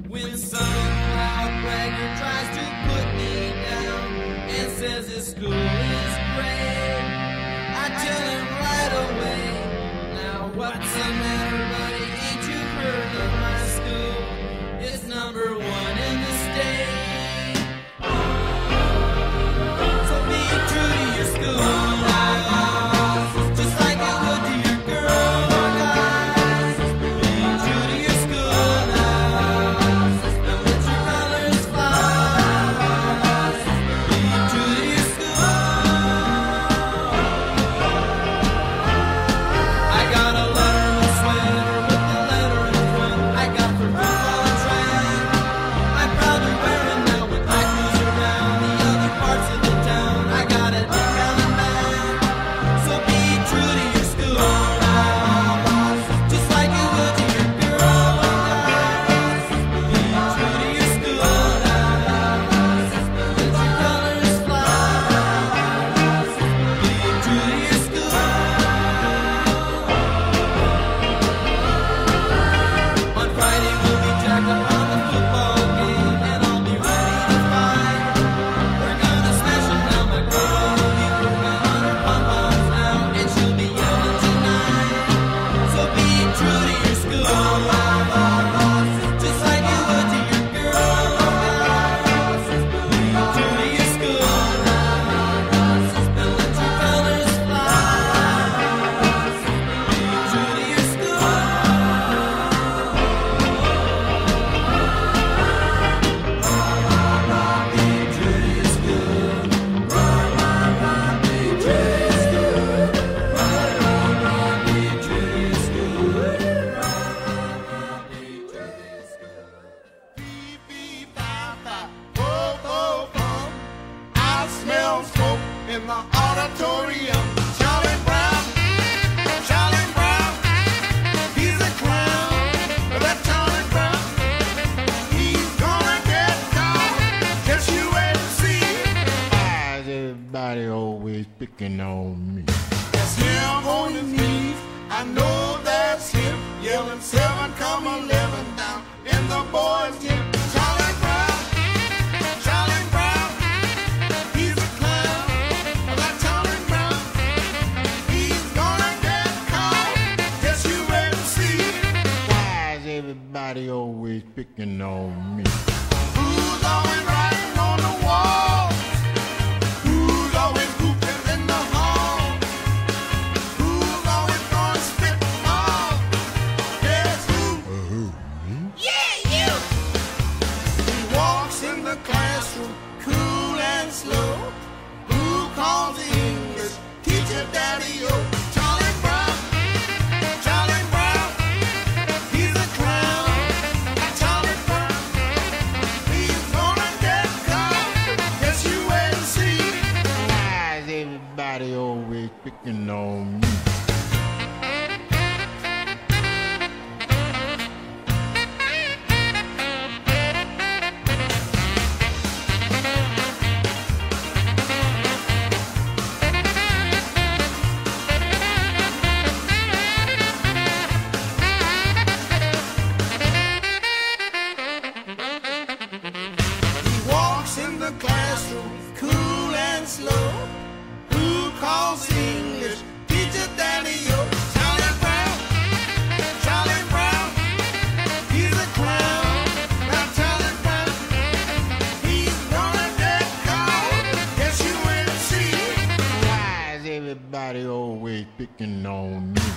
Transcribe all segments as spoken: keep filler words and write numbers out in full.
When some loud bragger tries to put me down and says his school is great, I tell him right away, now what's the matter, buddy? Ain't you heard of my school? It's number one in the state. So be true to your school now, just like you would to your girl, guys. Be true to your school now, don't let your colors fly. Be true to your school. I got a letterman sweater with the letter in front. I got for football and track. I'm proud to wear it now when I cruise around the other parts of the town. I got it down and back. So be true to your school now, just like you would to your girl, guys. Be true to your school now, let your colors fly. Be true to your school. On Friday we'll be jacked up on the football game, and I'll be ready to fight. We're gonna smash 'em now, my girl will be working on her pom-poms now, and she'll be yelling tonight. So be true to your school, just like you would to your girl, guys. Be true to your school now, and let your colors fly. Be true to your school. I smell smoke in the auditorium. Charlie Brown, Charlie Brown, he's a clown. That Charlie Brown, he's gonna get caught. Just you wait and see. Why is everybody always picking on me? That's him on his knees. I know that's him, yelling seven, come eleven down in the boys' gym. Charlie Brown, Charlie Brown, he's a clown. That Charlie Brown, he's gonna get caught. Just you wait and see. Why is everybody always picking on me? Who's always writing on the wall? Who's always hooping in the hall? Who's always gonna spit off? Guess who? Yeah, you! He walks in the classroom, cool and slow. Who calls the English teacher Daddy-O? Charlie Brown, Charlie Brown, he's a clown. That Charlie Brown, he's gonna get caught. Guess you wait and see. Why is everybody always picking on me? He walks in the classroom, cool and slow. Who calls English teacher Daddy-O? Charlie Brown, Charlie Brown, he's a clown. Now Charlie Brown, he's gonna get caught. Guess you wait and see. Why is everybody always picking on me?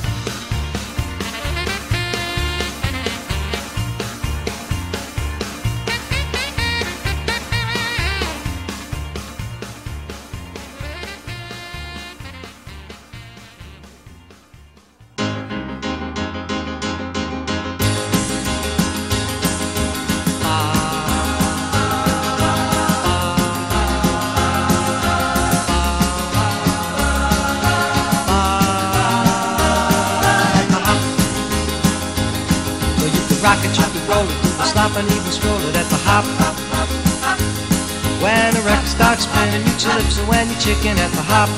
Rocket, chop it, roll it, do the stop and even stroll it at the hop. When the record starts spinning, mute your lips and when you're chicken at the hop.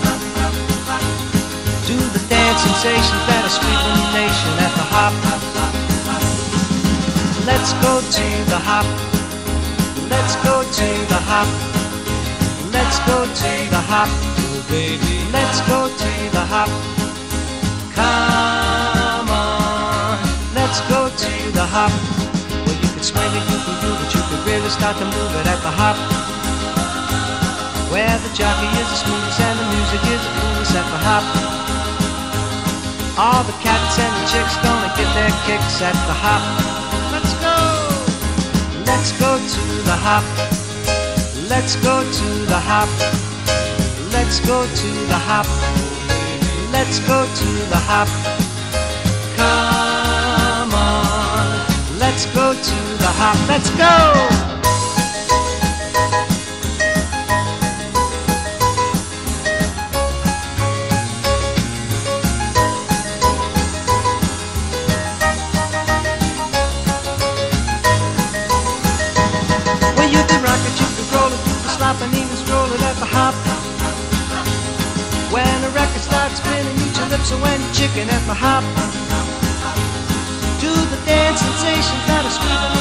Do the dance sensations that are sweeping the nation at the hop. Let's go to the hop. Let's go to the hop. Let's go to the hop. Oh, baby, let's go to the hop. Come on, let's go to the hop. Well, you can swing it, you can groove it, you can really start to move it at the hop. Where the jockey is the smoothest and the music is the coolest at the hop. All the cats and the chicks gonna get their kicks at the hop. Let's go! Let's go to the hop. Let's go to the hop. Let's go to the hop. Let's go to the hop. Come on. Let's go to the hop. Let's go! And even stroll it at the hop. When the record starts spinning, eat your lips away and chicken at the hop. Do the dance sensation, kind of sweet.